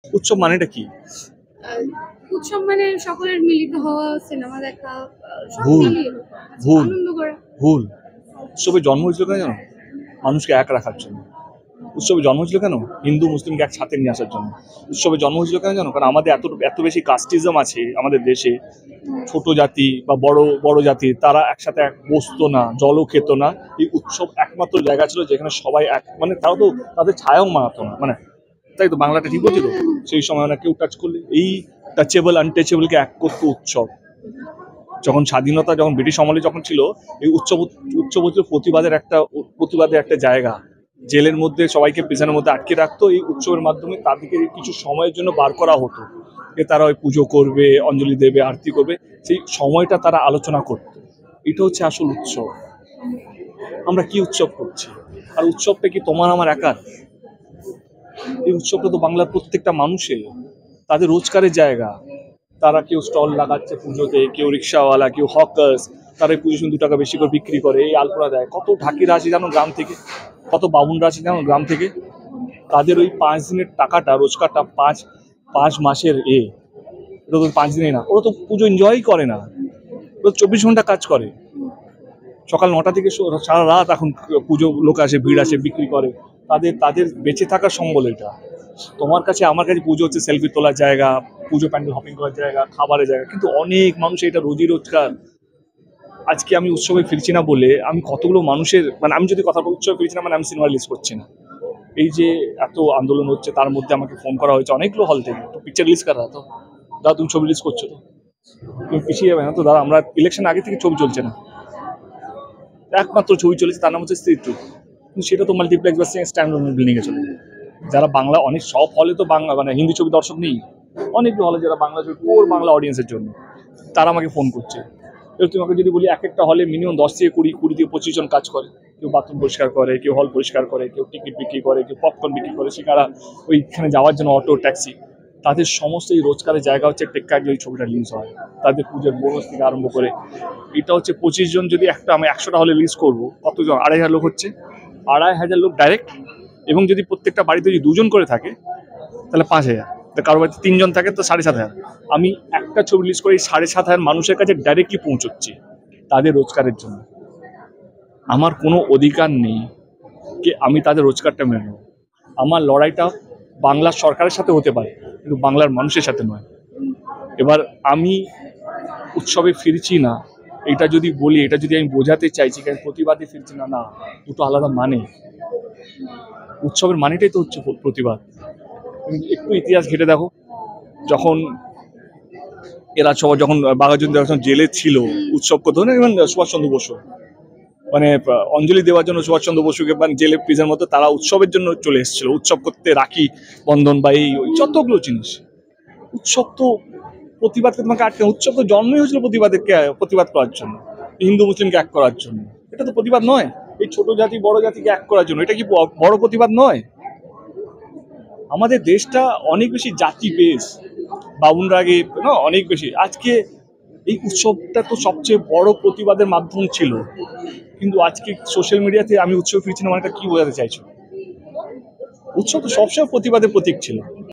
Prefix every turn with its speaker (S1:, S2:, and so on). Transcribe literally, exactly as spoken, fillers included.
S1: উৎসব মানেটা কি?
S2: আহ, উৎসব মানে সকলের মিলিত হওয়া, সিনেমা দেখা, আহ, সব
S1: ভুল
S2: মিলিয়ে
S1: ভুল
S2: আনন্দ করা।
S1: ভুল উৎসবে জন্ম হয়েছিল কেন জানো? মানুষকে এক রাখার জন্য। উৎসবে জন্ম হয়েছিল কেন? হিন্দু মুসলিমকে একসাথে নিয়ে আসার জন্য। উৎসবে জন্ম হয়েছিল কেন জানো? কারণ আমাদের এত এত বেশি কাস্টিজম আছে আমাদের দেশে। ছোট জাতি বা বড় বড় জাতি তারা একসাথে এক বসতো না, জলও খেত না। এই উৎসব একমাত্র জায়গা ছিল যেখানে সবাই এক, মানে তাও তো তাদের ছায়াও মানাতো না, মানে তাই তো বাংলাটা ঠিক বলছি তো? সেই সময় না কেউ টাচ করলে এই টাচেবল আনটাচেবলকে এক করতো উৎসব। যখন স্বাধীনতা, যখন ব্রিটিশ আমলে যখন ছিল, এই উৎসব উৎসব হচ্ছে প্রতিবাদের একটা প্রতিবাদের একটা জায়গা। জেলের মধ্যে সবাইকে প্রিজনের মধ্যে আটকে রাখতো, এই উৎসবের মাধ্যমে তাদেরকে কিছু সময়ের জন্য বার করা হতো যে তারা ওই পুজো করবে, অঞ্জলি দেবে, আরতি করবে, সেই সময়টা তারা আলোচনা করতো। এটা হচ্ছে আসল উৎসব। আমরা কি উৎসব করছি? আর উৎসবটা কি তোমার আমার একার? এই উৎসবটা তো বাংলার প্রত্যেকটা মানুষের, তাদের রোজগারের জায়গা। তারা কেউ স্টল লাগাচ্ছে পুজোতে, কেউ রিক্সাওয়ালা, কেউ হকার্স, তারা এই পুজোর দু টাকা বেশি করে বিক্রি করে, এই আলপনা দেয়। কত ঢাকিরা আসে জানো গ্রাম থেকে, কত বাবুনরা আসে জানো গ্রাম থেকে। তাদের ওই পাঁচ দিনের টাকাটা, রোজগারটা পাঁচ পাঁচ মাসের এ, ওটা তো পাঁচ দিনে না, ওরা তো পুজো এনজয়ই করে না। ওরা চব্বিশ ঘন্টা কাজ করে, সকাল নটা থেকে সারা রাত এখন পুজো লোক আসে, ভিড় আসে, বিক্রি করে। তাদের তাদের বেঁচে থাকার সম্বল এটা। তোমার কাছে আমার কাছে পুজো হচ্ছে সেলফি তোলার জায়গা, পুজো প্যান্ডেল হপিং করার জায়গা, খাবারের জায়গা, কিন্তু অনেক মানুষ এটা রোজি রোজগার। আজকে আমি উৎসবে ফিরছি না বলে আমি কতগুলো মানুষের, মানে আমি যদি কথা বলি উৎসবে ফিরছি না মানে আমি সিনেমা রিলিজ করছি না। এই যে এত আন্দোলন হচ্ছে তার মধ্যে আমাকে ফোন করা হয়েছে অনেকগুলো হল থেকে, তো পিকচার রিলিজ করা, তো দাদা তুমি ছবি রিলিজ করছো তো তুমি পিছিয়ে যাবে না তো? দাদা আমরা ইলেকশন আগে থেকে ছবি চলছে না, একমাত্র ছবি চলেছে তার নাম হচ্ছে স্ত্রী টু, কিন্তু সেটা তো মাল্টিপ্লেক্স বা স্ট্যান্ড বিল্ডিংয়ে চলে যায়। যারা বাংলা, অনেক সব হলে তো বাংলা মানে হিন্দি ছবি দর্শক নেই, অনেকগুলো হলে যারা বাংলা ছবি ওর বাংলা অডিয়েন্সের জন্য, তারা আমাকে ফোন করছে। এবার তোমাকে যদি বলি এক একটা হলে মিনিমাম দশ থেকে কুড়ি কুড়ি থেকে পঁচিশ জন কাজ করে। কেউ বাথরুম পরিষ্কার করে, কেউ হল পরিষ্কার করে, কেউ টিকিট বিক্রি করে, কেউ পপকর্ন বিক্রি করে, সেখানে ওইখানে যাওয়ার জন্য অটো, ট্যাক্সি, তাদের সমস্ত এই রোজগারের জায়গা হচ্ছে টেক্কা গিয়ে ওই ছবিটা রিলিজ হয়। তাদের পুজোর বোনাস থেকে আরম্ভ করে এটা হচ্ছে পঁচিশ জন, যদি একটা আমি একশোটা হলে রিলিজ করবো, কতজন? আড়াই হাজার লোক হচ্ছে, আড়াই হাজার লোক ডাইরেক্ট। এবং যদি প্রত্যেকটা বাড়িতে যদি দুজন করে থাকে তাহলে পাঁচ হাজার, কারো বাড়িতে তিনজন থাকে তো সাড়ে সাত হাজার। আমি একটা ছবি রিলিজ করে সাড়ে সাত হাজার মানুষের কাছে ডাইরেক্টলি পৌঁছচ্ছি তাদের রোজগারের জন্য। আমার কোনো অধিকার নেই যে আমি তাদের রোজগারটা মেনে নেব। আমার লড়াইটা বাংলার সরকারের সাথে হতে পারে, কিন্তু বাংলার মানুষের সাথে নয়। এবার আমি উৎসবে ফিরছি না এটা যদি বলি, এটা যদি আমি বোঝাতে চাইছি কারণ প্রতিবাদে ফিরছি না, না, দুটো আলাদা মানে। উৎসবের মানেটাই তো হচ্ছে প্রতিবাদ। তুমি একটু ইতিহাস ঘেটে দেখো, যখন এরা সবাই যখন বাঘাযতীন যখন জেলে ছিল উৎসব করতে না, ইভেন সুভাষচন্দ্র বসু, মানে অঞ্জলি দেওয়ার জন্য সুভাষচন্দ্র বসুকে মানে জেলে প্রিজের মতো তারা উৎসবের জন্য চলে এসেছিল, উৎসব করতে, রাখি বন্ধন বা এই ওই যতগুলো জিনিস। উৎসব তো প্রতিবাদকে তোমাকে আটকে, উৎসব তো জন্মই হয়েছিল প্রতিবাদকে প্রতিবাদ করার জন্য, হিন্দু মুসলিমকে এক করার জন্য। এটা তো প্রতিবাদ নয়, এই ছোট জাতি বড় জাতিকে এক করার জন্য। এটা কি বড় প্রতিবাদ নয়? আমাদের দেশটা অনেক বেশি জাতি বেশ, বাউনরা আগে না অনেক বেশি। আজকে এই উৎসবটা তো সবচেয়ে বড় প্রতিবাদের মাধ্যম ছিল, কিন্তু আজকে সোশ্যাল মিডিয়াতে আমি উৎসব ফিরছি না মানে কি বোঝাতে চাইছো? উৎসব তো সবসময় প্রতিবাদের প্রতীক ছিল।